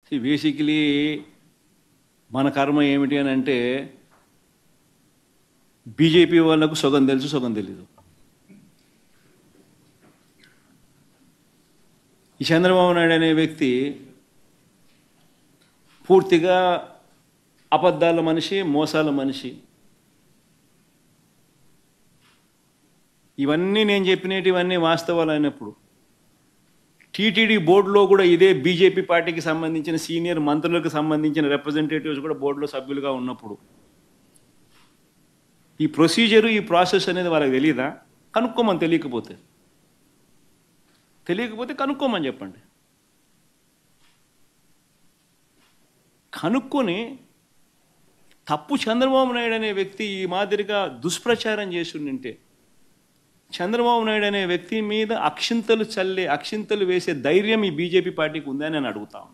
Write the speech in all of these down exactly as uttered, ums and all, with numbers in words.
Basically మన కర్మ ఏమిటి అని అంటే బీజేపీ వాళ్ళకు సగం తెలుసు సగం తెలీదు. ఈ చంద్రబాబు నాయుడు అనే వ్యక్తి పూర్తిగా అబద్ధాల మనిషి, మోసాల మనిషి. ఇవన్నీ నేను చెప్పినవి ఇవన్నీ వాస్తవాలు అయినప్పుడు టీటీడీ బోర్డులో కూడా ఇదే బీజేపీ పార్టీకి సంబంధించిన సీనియర్ మంత్రులకు సంబంధించిన రిప్రజెంటేటివ్స్ కూడా బోర్డులో సభ్యులుగా ఉన్నప్పుడు ఈ ప్రొసీజరు ఈ ప్రాసెస్ అనేది వాళ్ళకి తెలియదా? కనుక్కోమని. తెలియకపోతే తెలియకపోతే కనుక్కోమని చెప్పండి. కనుక్కొని తప్పు చంద్రబాబు నాయుడు అనే వ్యక్తి ఈ మాదిరిగా దుష్ప్రచారం చేస్తుంటే చంద్రబాబు నాయుడు అనే వ్యక్తి మీద అక్షింతలు చల్లే అక్షింతలు వేసే ధైర్యం ఈ బీజేపీ పార్టీకి ఉందని నేను అడుగుతాను.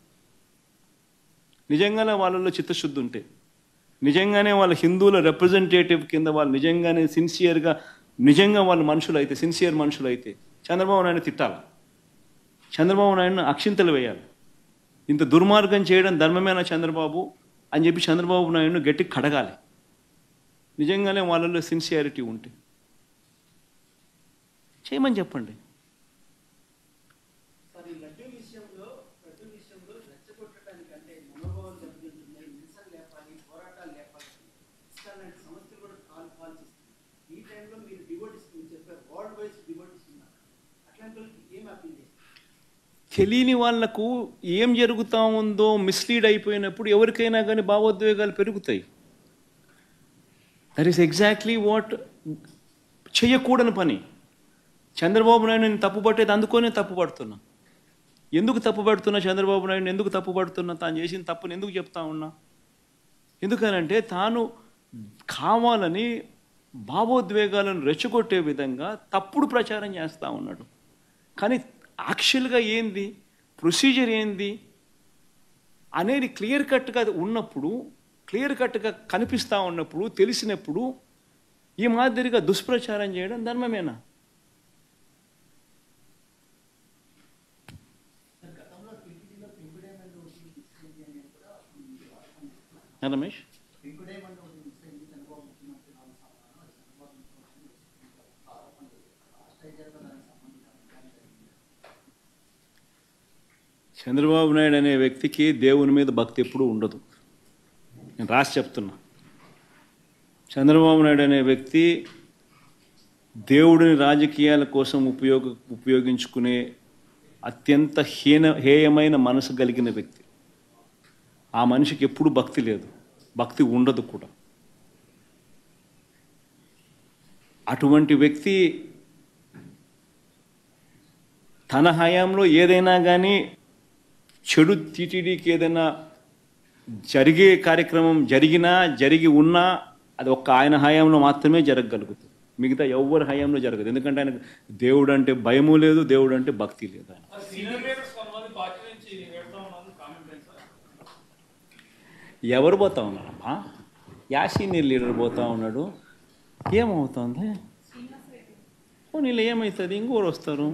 నిజంగానే వాళ్ళలో చిత్తశుద్ధి ఉంటే, నిజంగానే వాళ్ళ హిందువుల రిప్రజెంటేటివ్ కింద వాళ్ళు నిజంగానే సిన్సియర్గా నిజంగా వాళ్ళ మనుషులు అయితే, సిన్సియర్ మనుషులు అయితే చంద్రబాబు నాయుడు తిట్టాలి, చంద్రబాబు నాయుడును అక్షింతలు వేయాలి. ఇంత దుర్మార్గం చేయడం ధర్మమేనా చంద్రబాబు అని చెప్పి చంద్రబాబు నాయుడును గట్టి కడగాలి. నిజంగానే వాళ్ళలో సిన్సియారిటీ ఉంటే చేయమని చెప్పండి. తెలియని వాళ్లకు ఏం జరుగుతూ ఉందో మిస్లీడ్ అయిపోయినప్పుడు ఎవరికైనా కానీ భావోద్వేగాలు పెరుగుతాయి. దట్ ఈస్ ఎగ్జాక్ట్లీ వాట్ చేయకూడని పని. చంద్రబాబు నాయుడు నేను తప్పు పట్టేది అందుకోనే తప్పు పడుతున్నా. ఎందుకు తప్పు పడుతున్నా చంద్రబాబు నాయుడు ఎందుకు తప్పు పడుతున్నా? తాను చేసిన తప్పుని ఎందుకు చెప్తా ఉన్నా? ఎందుకనంటే తాను కావాలని భావోద్వేగాలను రెచ్చగొట్టే విధంగా తప్పుడు ప్రచారం చేస్తూ ఉన్నాడు. కానీ యాక్చువల్గా ఏంది, ప్రొసీజర్ ఏంది అనేది క్లియర్ కట్గా ఉన్నప్పుడు, క్లియర్ కట్గా కనిపిస్తూ ఉన్నప్పుడు, తెలిసినప్పుడు ఈ మాదిరిగా దుష్ప్రచారం చేయడం ధర్మమేనా? రమేష్, చంద్రబాబు నాయుడు అనే వ్యక్తికి దేవుని మీద భక్తి ఎప్పుడూ ఉండదు. నేను రాసి చెప్తున్నా. చంద్రబాబు నాయుడు అనే వ్యక్తి దేవుడిని రాజకీయాల కోసం ఉపయోగ ఉపయోగించుకునే అత్యంత హీన హేయమైన మనసు కలిగిన వ్యక్తి. ఆ మనిషికి ఎప్పుడు భక్తి లేదు, భక్తి ఉండదు కూడా. అటువంటి వ్యక్తి తన హయాంలో ఏదైనా కానీ చెడు టీటీడీకి ఏదైనా జరిగే కార్యక్రమం జరిగినా జరిగి ఉన్నా అది ఒక్క ఆయన హయాంలో మాత్రమే జరగగలుగుతుంది. మిగతా ఎవరి హయాంలో జరగదు. ఎందుకంటే ఆయనకు దేవుడు అంటే భయము లేదు, దేవుడు అంటే భక్తి లేదు. ఆయన ఎవరు పోతా ఉన్నారమ్మా? యా సీనియర్ లీడర్ పోతా ఉన్నాడు. ఏమవుతుంది? నీళ్ళు ఏమవుతుంది? ఇంకోరు వస్తారు.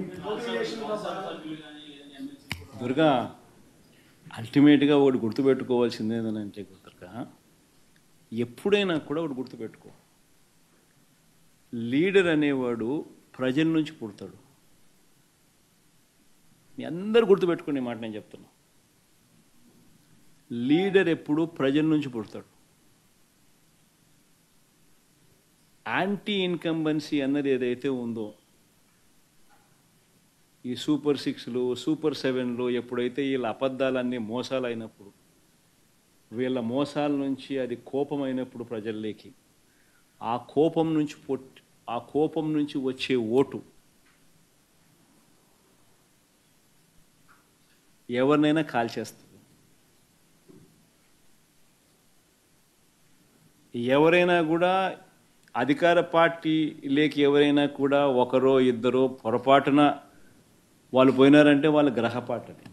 దుర్గా, అల్టిమేట్గా ఒకటి గుర్తుపెట్టుకోవాల్సింది ఏంటంటే దుర్గా, ఎప్పుడైనా కూడా ఒకటి గుర్తుపెట్టుకో, లీడర్ అనేవాడు ప్రజల నుంచి పుడతాడు. మీ అందరు గుర్తుపెట్టుకునే మాట నేను చెప్తున్నా. లీడర్ ఎప్పుడు ప్రజల నుంచి పుడతాడు. యాంటీ ఇన్కంబెన్సీ అన్నది ఏదైతే ఉందో, ఈ సూపర్ సిక్స్లు సూపర్ సెవెన్లు ఎప్పుడైతే వీళ్ళ అబద్ధాలన్నీ మోసాలు అయినప్పుడు, వీళ్ళ మోసాల నుంచి అది కోపం అయినప్పుడు ప్రజల్లోకి, ఆ కోపం నుంచి పొట్ ఆ కోపం నుంచి వచ్చే ఓటు ఎవరినైనా కాల్చేస్తుంది. ఎవరైనా కూడా అధికార పార్టీ లేక ఎవరైనా కూడా ఒకరో ఇద్దరో పొరపాటున వాళ్ళు పోయినారంటే వాళ్ళ గ్రహపాటని